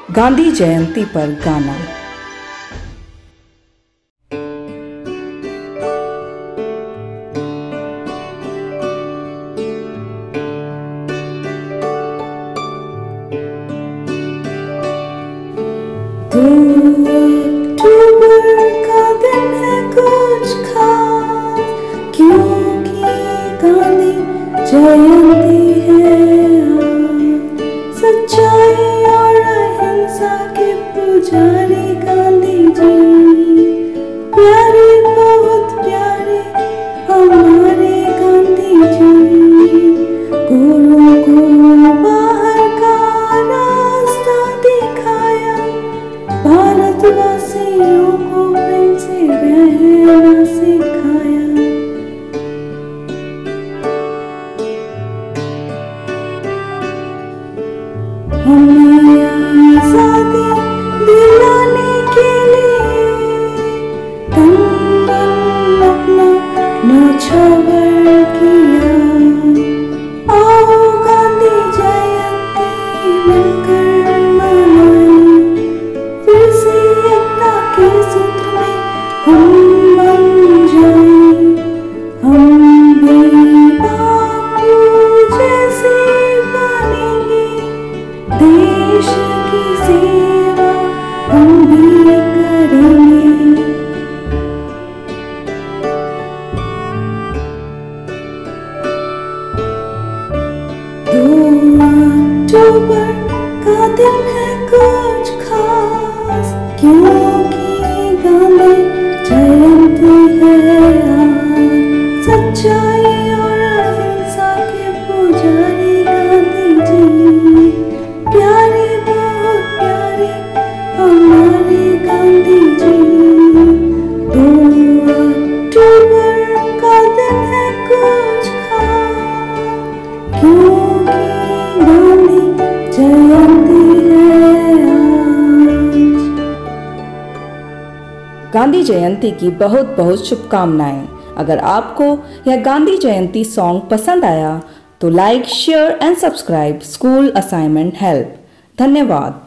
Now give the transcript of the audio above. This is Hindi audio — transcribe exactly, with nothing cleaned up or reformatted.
गांधी जयंती पर गाना। दो अक्टूबर का दिन है कुछ खास, क्योंकि गांधी जयंती है आज। सच्चाई और अहिंसा के पुजारी गांधी जी, प्यारे बहुत प्यारे हमारे गांधी जी। गोरों को बाहर का रास्ता दिखाया, भारतवासियों को प्रेम से रहना सिखाया। हमें आजादी दिलाने के लिए तन मन अपना न्यौछावर किया। आओ गांधी जयंती मिलकर मनाएं, फिर से एकता के सूत्र में हम बन जाएं। हम भी बापू जैसे बनेंगे, देश की सेवा हम भी करेंगे। दो अक्टूबर का दिन है कुछ खास, क्योंकि गांधी जयंती है आज। सच्चाई और अहिंसा के पुजारी गांधी जी, प्यारे बहुत प्यारे हमारे गांधी जी। दो अक्टूबर का दिन है कुछ खास, क्योंकि गांधी जयंती है आज। गांधी जयंती की बहुत बहुत शुभकामनाएं। अगर आपको यह गांधी जयंती सॉन्ग पसंद आया तो like, share and subscribe school assignment help. धन्यवाद।